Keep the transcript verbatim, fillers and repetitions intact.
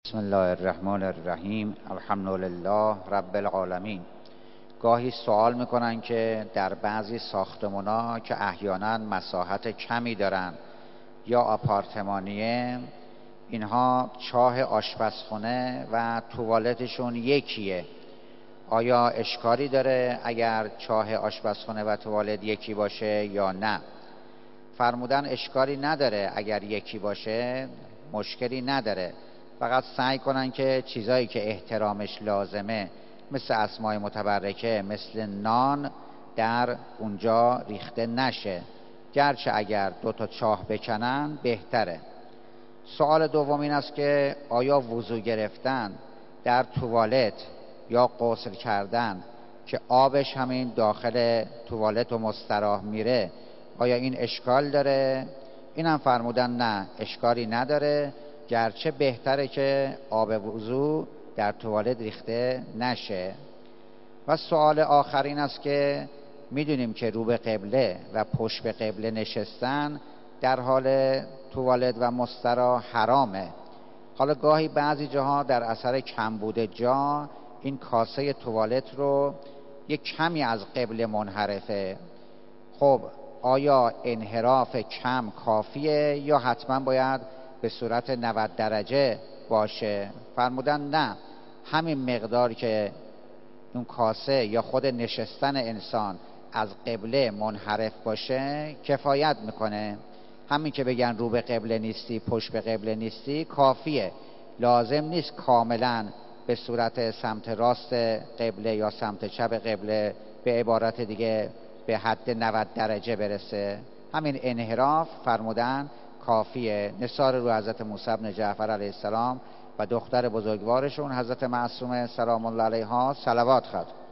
بسم الله الرحمن الرحیم. الحمدلله رب العالمین. گاهی سوال میکنن که در بعضی ساختمونا که احیانا مساحت کمی دارن یا آپارتمانیه، اینها چاه آشپزخونه و توالتشون یکیه، آیا اشکالی داره اگر چاه آشپزخونه و توالت یکی باشه یا نه؟ فرمودن اشکالی نداره، اگر یکی باشه مشکلی نداره، فقط سعی کنن که چیزایی که احترامش لازمه مثل اسماء متبرکه، مثل نان، در اونجا ریخته نشه، گرچه اگر دو تا چاه بکنن بهتره. سوال دوم این است که آیا وضو گرفتن در توالت یا غسل کردن که آبش همین داخل توالت و مستراح میره، آیا این اشکال داره؟ اینم فرمودن نه، اشکالی نداره، گرچه بهتره که آب وضو در توالت ریخته نشه. و سوال آخرین است که میدونیم که رو به قبله و پشت به قبله نشستن در حال توالت و مستراح حرامه. حالا گاهی بعضی جاها در اثر کمبود جا این کاسه توالت رو یک کمی از قبله منحرفه. خب آیا انحراف کم کافیه یا حتما باید به صورت نود درجه باشه؟ فرمودن نه، همین مقدار که اون کاسه یا خود نشستن انسان از قبله منحرف باشه کفایت میکنه. همین که بگن رو به قبله نیستی، پشت به قبله نیستی کافیه، لازم نیست کاملا به صورت سمت راست قبله یا سمت چپ قبله، به عبارت دیگه به حد نود درجه برسه. همین انحراف فرمودن کافیه. نثار رو حضرت موسی بن جعفر علیه السلام و دختر بزرگوارشون حضرت معصومه سلام الله علیها صلوات خواد.